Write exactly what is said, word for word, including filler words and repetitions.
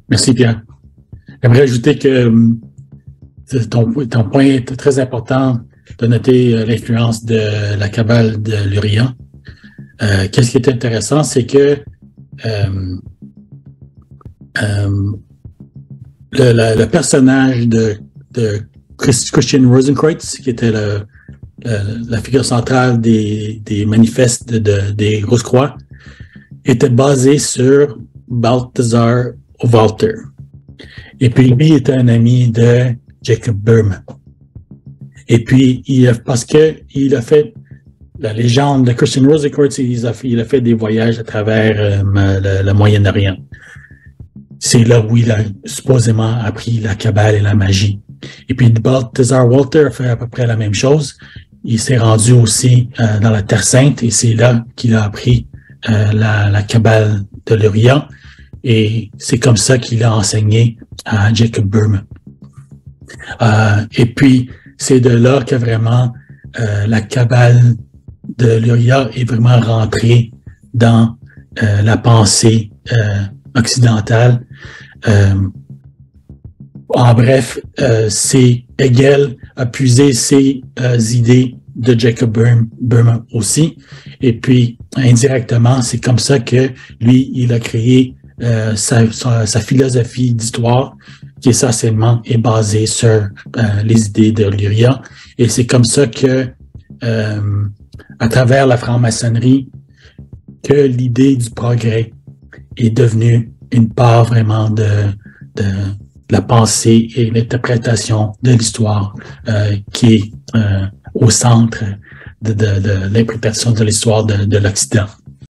Merci, Pierre. J'aimerais ajouter que euh, ton, ton point est très important de noter euh, l'influence de la Kabbale de Luria. Euh, Qu'est-ce qui est intéressant, c'est que euh, euh, le, la, le personnage de, de Christian Rosenkreutz, qui était le, le, la figure centrale des, des manifestes de, de, des Grosses Croix, était basé sur Balthazar Walter. Et puis, lui était un ami de Jacob Boehme. Et puis, il a, parce que il a fait la légende de Christian Rosenkreutz, il a fait, il a fait des voyages à travers euh, le, le Moyen-Orient. C'est là où il a supposément appris la Kabbale et la magie. Et puis, Balthazar Walter a fait à peu près la même chose. Il s'est rendu aussi euh, dans la Terre Sainte et c'est là qu'il a appris euh, la, la Kabbale de Luria. Et c'est comme ça qu'il a enseigné à Jacob Boehme. Euh, et puis, c'est de là que vraiment euh, la Kabbale de Luria est vraiment rentrée dans euh, la pensée euh, occidentale. Euh, en bref, euh, c'est Hegel a puisé ses euh, idées de Jacob Boehme, Boehme aussi. Et puis, indirectement, c'est comme ça que lui, il a créé Euh, sa, sa, sa philosophie d'histoire, qui essentiellement est basée sur euh, les idées de Luria. Et c'est comme ça que, euh, à travers la franc-maçonnerie, que l'idée du progrès est devenue une part vraiment de, de, de la pensée et l'interprétation de l'histoire euh, qui est euh, au centre de, de, de l'interprétation de l'histoire de, de l'Occident.